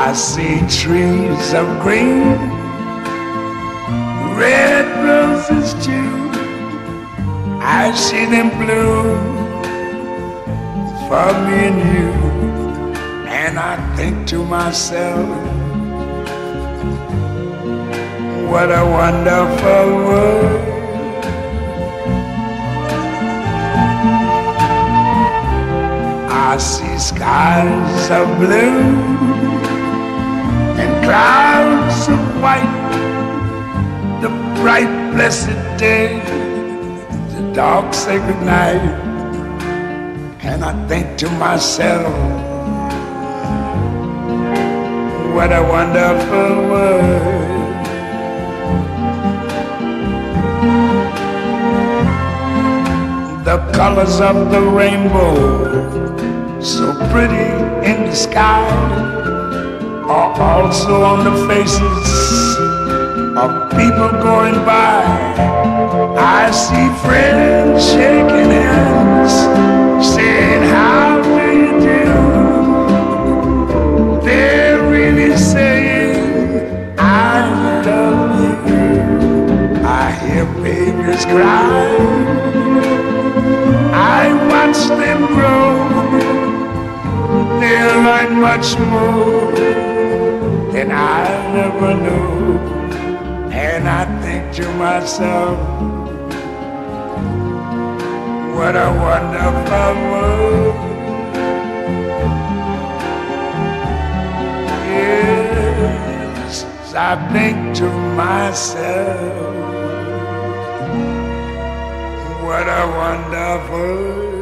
I see trees of green, red roses too. I see them bloom for me and you. And I think to myself, what a wonderful world. I see skies of blue and clouds of white, the bright blessed day, the dark sacred night. And I think to myself, what a wonderful world. The colors of the rainbow, so pretty in the sky, are also on the faces of people going by. I see friends shaking hands, saying, how do you do? They're really saying, I love you. I hear babies cry, I watch them grow. They'll learn much more than I never knew. And I think to myself, what a wonderful world. Yes, I think to myself, what a wonderful world.